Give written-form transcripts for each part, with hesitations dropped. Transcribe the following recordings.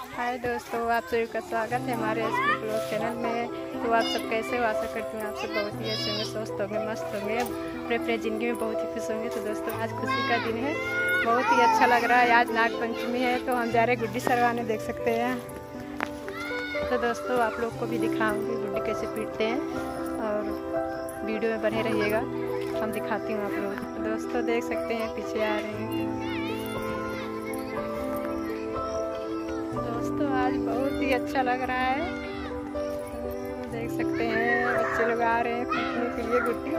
हाय दोस्तों, आप सभी का स्वागत है हमारे एसपी ब्लॉग चैनल में। तो आप सब कैसे हो? आशा करती हूँ आप सब बहुत ही अच्छे होंगे, स्वस्थ होंगे, मस्त होंगे, अपने ज़िंदगी में बहुत ही खुश होंगे। तो दोस्तों आज खुशी का दिन है, बहुत ही अच्छा लग रहा है। आज नागपंचमी है तो हम जा रहे हैं गुड्डी सरवाने, देख सकते हैं। तो दोस्तों आप लोग को भी दिखाऊंगी गुड्डी कैसे पीटते हैं और वीडियो में बने रहिएगा, हम दिखाती हूँ आप लोग। तो दोस्तों देख सकते हैं पीछे आ रहे हैं दोस्तों, आज बहुत ही अच्छा लग रहा है। तो देख सकते हैं बच्चे लोग आ रहे हैं पीटने के लिए गुड्डी।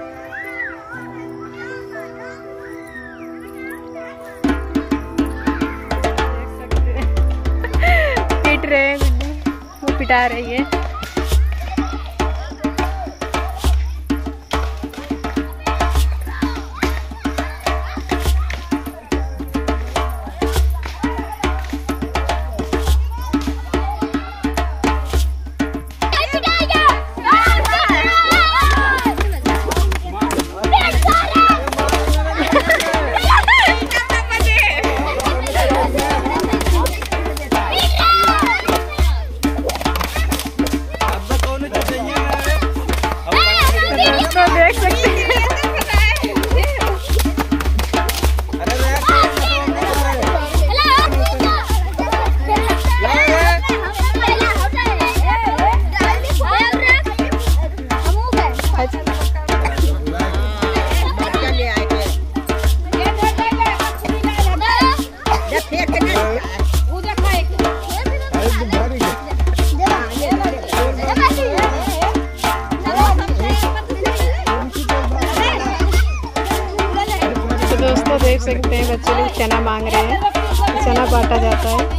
देख सकते हैं पीट रहे हैं गुड्डी, वो पिटा रही है। दोस्तों देख सकते हैं बच्चे लोग चना मांग रहे हैं, चना बांटा जाता है।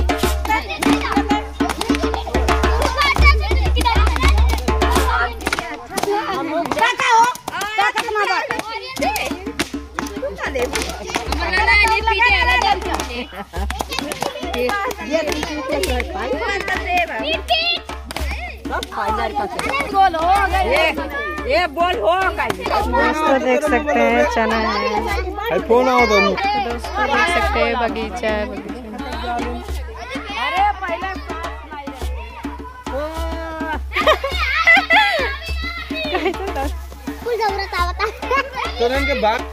दोस्तों देख सकते हैं चना है, फोन आओ तो दोस्तों देख सकते हैं बगीचा है, बगीचा के बाद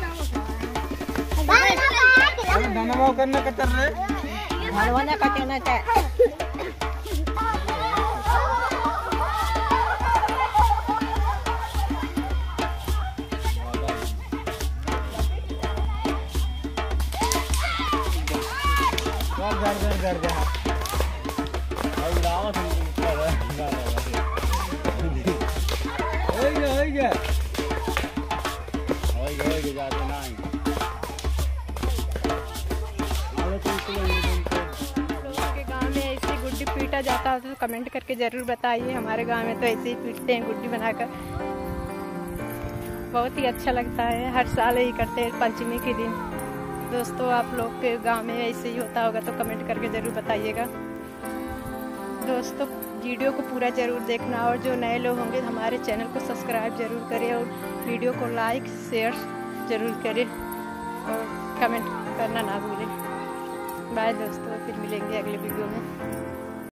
धनवाव करने कतर रहे गुड्डी पीटा जाता हो तो कमेंट करके ज़रूर बताइए। हमारे गांव में तो ऐसे ही पीटते हैं गुड्डी बनाकर, बहुत ही अच्छा लगता है। हर साल यही करते हैं पंचमी के दिन। दोस्तों आप लोग के गांव में ऐसे ही होता होगा तो कमेंट करके ज़रूर बताइएगा। दोस्तों वीडियो को पूरा ज़रूर देखना, और जो नए लोग होंगे हमारे चैनल को सब्सक्राइब ज़रूर करें और वीडियो को लाइक शेयर ज़रूर करें और कमेंट करना ना भूलें। बाय दोस्तों, फिर मिलेंगे अगले वीडियो में।